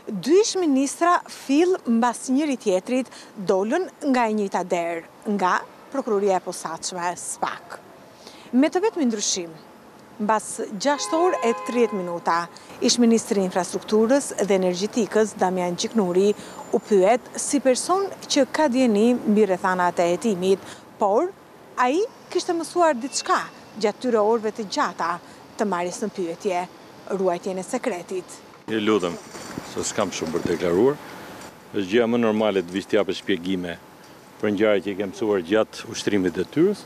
Dy ish-ministra fill mbas njëri tjetrit dolën nga e njëjta derë, nga prokuroria e posaçme SPAK. Me të vetmi ndryshim, mbas 6 orë e 30 minuta, ish-ministri i infrastrukturës dhe energjetikës Damian Gjiknuri u pyet si person që ka dieni mbi rrethanat e hetimit, por ai kishte mësuar diçka gjatë tyre orëve të gjata të marrjes në pyetje, ruajtjen e sekretit. Ju lutem, se s'kam shumë për të deklaruar. Është gjëja më normale të vish t'japësh shpjegime për ngjarje që i ke mësuar gjatë ushtrimit të detyrës.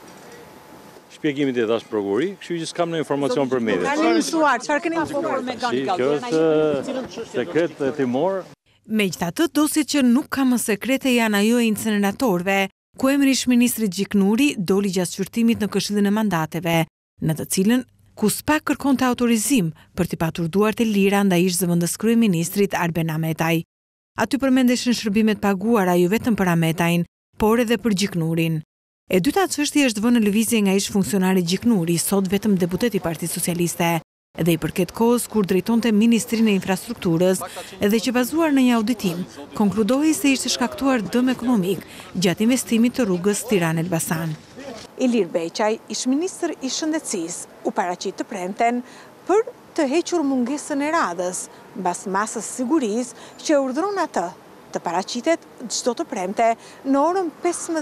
Shpjegimit e thash prokurori, kështu që s'kam në informacion për mediat. Tani mësuar, çfarë keni mësuar me Kjo është sekret hetimor. Megjithatë, dosjet që nuk ka më sekrete janë ajo e inceneratorëve, ku emri ish-ministrit Gjiknuri doli gjatë shqyrtimit në Këshillin e Mandateve, në të cilën ku SPAK kërkonte autorizim për t'i patur duart e lira ndaj ish-zëvendës kryeministrit Arben Ahmetaj. Aty përmendeshin shërbimet paguara jo vetëm për Ahmetajin, por edhe për Gjiknurin. E dyta çështje është vënë në lëvizje nga ish-funksionari Gjiknuri, sot vetëm deputet i Partisë Socialiste, dhe i përket kohës kur drejtonte Ministrinë e Infrastrukturës, edhe që bazuar në një auditim, konkludoi se ishte shkaktuar dëm ekonomik gjatë investimit të rrugës Tiranë-Elbasan. Ilir Beqaj, ish-ministër i Shëndetësisë, u paraqit të premten për të hequr mungesën e radhës, mbas masës sigurisë që urdhëron atë të paraqitet çdo të premte në orën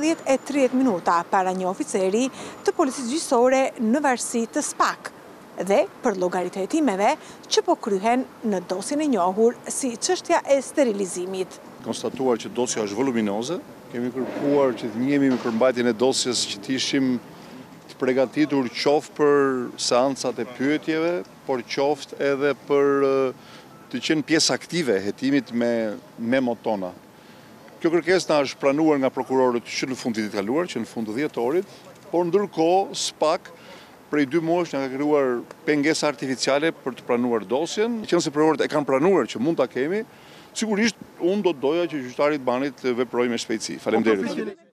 15:30 minuta para një oficeri të policisë gjyqësore në varësi të SPAK dhe për llogaritë e hetimeve që po kryhen në dosjen e njohur si çështja e sterilizimit. Konstatuar që dosja është voluminoze, kemi kërkuar që të njihemi me përmbajtjen e dosjes që të ishim të përgatitur qoftë për seancat e pyetjeve, por qoftë edhe për të qenë pjesë aktive e hetimit me memot tona. Kjo kërkesë na është pranuar nga prokurorët që në fund vitit të kaluar, që në fund të dhjetorit, por ndërkohë SPAK prej 2 muajsh nga ka krijuar pengesa artificiale për të pranuar dosjen. Qëse prokurorët e kanë pranuar që mund ta kemi, sigurisht unë do të doja që gjyqtari i Banit të veprojë me shpejtësi. Faleminderit.